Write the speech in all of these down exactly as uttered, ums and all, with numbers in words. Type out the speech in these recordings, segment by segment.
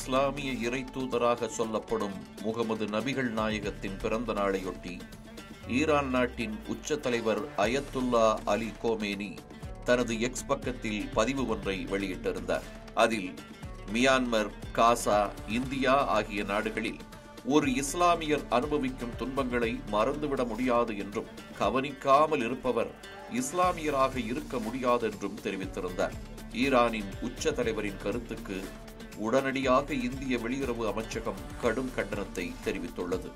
இஸ்லாமிய இறை தூதராக சொல்லப்படும் முகமது நபிகள் நாயகத்தின் பிறந்த நாளையொட்டி ஈரான் நாட்டின் உச்ச தலைவர் அயத்துல்லா அலி கோமேனி தனது எக்ஸ் பக்கத்தில் பதிவு ஒன்றை வெளியிட்டிருந்தார். அதில் மியான்மர், காசா, இந்தியா ஆகிய நாடுகளில் ஒரு இஸ்லாமியர் அனுபவிக்கும் துன்பங்களை மறந்துவிட முடியாது என்றும் கவனிக்காமல் இருப்பவர் இஸ்லாமியராக இருக்க முடியாது என்றும் தெரிவித்திருந்தார். ஈரானின் உச்ச தலைவரின் கருத்துக்கு உடனடியாக இந்திய வெளியுறவு அமைச்சகம் கடும் கண்டனத்தை தெரிவித்துள்ளது.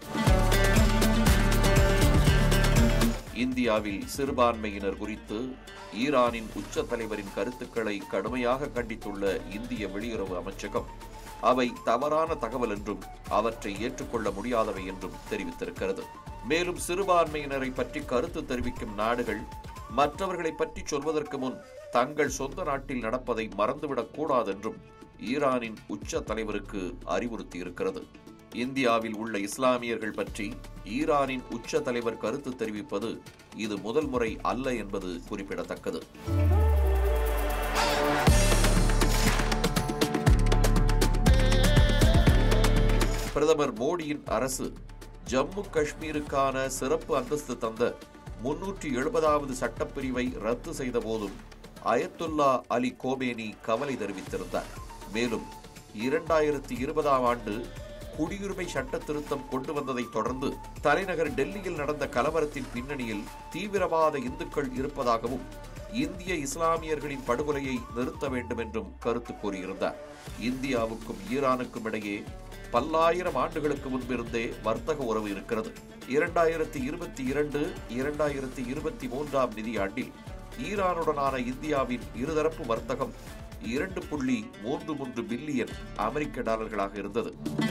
இந்தியாவில் சிறுபான்மையினர் குறித்து ஈரானின் உச்ச தலைவரின் கருத்துக்களை கடுமையாக கண்டித்துள்ள இந்திய வெளியுறவு அமைச்சகம் அவை தவறான தகவல் என்றும் அவற்றை ஏற்றுக்கொள்ள முடியாதவை என்றும் தெரிவித்திருக்கிறது. மேலும் சிறுபான்மையினரை பற்றி கருத்து தெரிவிக்கும் நாடுகள் மற்றவர்களை பற்றி சொல்வதற்கு முன் தங்கள் சொந்த நாட்டில் நடப்பதை மறந்துவிடக் கூடாது என்றும் ஈரானின் உச்ச தலைவருக்கு அறிவுறுத்தியிருக்கிறது. இந்தியாவில் உள்ள இஸ்லாமியர்கள் பற்றி ஈரானின் உச்ச தலைவர் கருத்து தெரிவிப்பது இது முதல் முறை அல்ல என்பது குறிப்பிடத்தக்கது. பிரதமர் மோடியின் அரசு ஜம்மு காஷ்மீருக்கான சிறப்பு அந்தஸ்து தந்த முன்னூற்றி எழுபதாவது சட்டப்பிரிவை ரத்து செய்த போதும் அயத்துல்லா அலி கோமேனி கவலை தெரிவித்திருந்தார். மேலும் இரண்டாயிரத்தி இருபதாம் ஆண்டு குடியுரிமை சட்ட திருத்தம் கொண்டு வந்ததை தொடர்ந்து தலைநகர் டெல்லியில் நடந்த கலவரத்தின் பின்னணியில் தீவிரவாத இந்துக்கள் இருப்பதாகவும் இந்திய இஸ்லாமியர்களின் படுகொலையை நிறுத்த வேண்டும் என்றும் கருத்து கூறியிருந்தார். இந்தியாவுக்கும் ஈரானுக்கும் இடையே பல்லாயிரம் ஆண்டுகளுக்கு முன்பிருந்தே வர்த்தக உறவு இருக்கிறது. இரண்டாயிரத்தி இருபத்தி இரண்டு இரண்டாயிரத்தி இருபத்தி மூன்றாம் நிதியாண்டில் ஈரானுடனான இந்தியாவின் இருதரப்பு வர்த்தகம் இரண்டு புள்ளி மூன்று மூன்று பில்லியன் அமெரிக்க டாலர்களாக இருந்தது.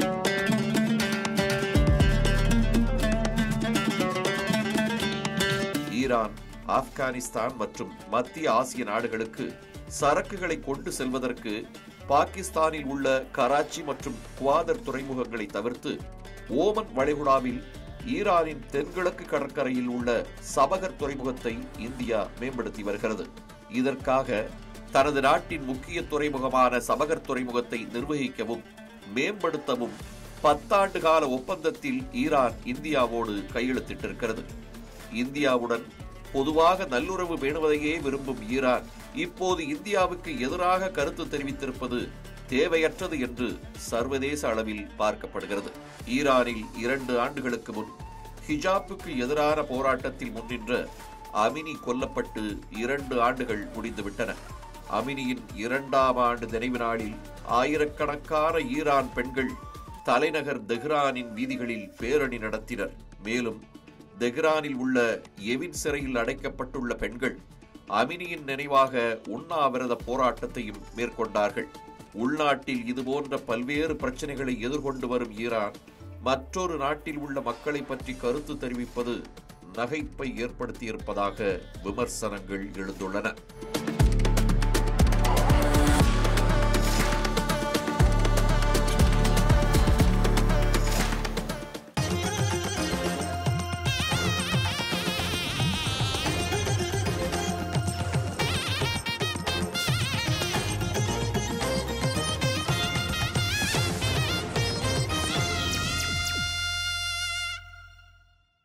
ஈரான், ஆப்கானிஸ்தான் மற்றும் மத்திய ஆசிய நாடுகளுக்கு சரக்குகளை கொண்டு செல்வதற்கு பாகிஸ்தானில் உள்ள கராச்சி மற்றும் குவாதர் துறைமுகங்களை தவிர்த்து ஓமன் வளைகுடாவில் ஈரானின் தென்கிழக்கு கடற்கரையில் உள்ள சபகர் துறைமுகத்தை இந்தியா மேம்படுத்தி வருகிறது. இதற்காக தனது நாட்டின் முக்கிய துறைமுகமான சபகர் துறைமுகத்தை நிர்வகிக்கவும் மேம்படுத்தவும் பத்தாண்டு கால ஒப்பந்தத்தில் ஈரான் இந்தியாவோடு கையெழுத்திட்டிருக்கிறது. இந்தியாவுடன் பொதுவாக நல்லுறவு பேணுவதையே விரும்பும் ஈரான் இப்போது இந்தியாவுக்கு எதிராக கருத்து தெரிவித்திருப்பது தேவையற்றது என்று சர்வதேச அளவில் பார்க்கப்படுகிறது. ஈரானில் இரண்டு ஆண்டுகளுக்கு முன் ஹிஜாப்புக்கு எதிரான போராட்டத்தில் முன்னின்ற அமினி கொல்லப்பட்டு இரண்டு ஆண்டுகள் முடிந்துவிட்டன. அமினியின் இரண்டாம் ஆண்டு நினைவு நாளில் ஆயிரக்கணக்கான ஈரான் பெண்கள் தலைநகர் தெஹ்ரானின் வீதிகளில் பேரணி நடத்தினர். மேலும் தெஹ்ரானில் உள்ள எவின் சிறையில் அடைக்கப்பட்டுள்ள பெண்கள் அமினியின் நினைவாக உண்ணாவிரத போராட்டத்தையும் மேற்கொண்டார்கள். உள்நாட்டில் இதுபோன்ற பல்வேறு பிரச்சனைகளை எதிர்கொண்டு வரும் ஈரான் மற்றொரு நாட்டில் உள்ள மக்களை பற்றி கருத்து தெரிவிப்பது நகைப்பை ஏற்படுத்தியிருப்பதாக விமர்சனங்கள் எழுந்துள்ளன.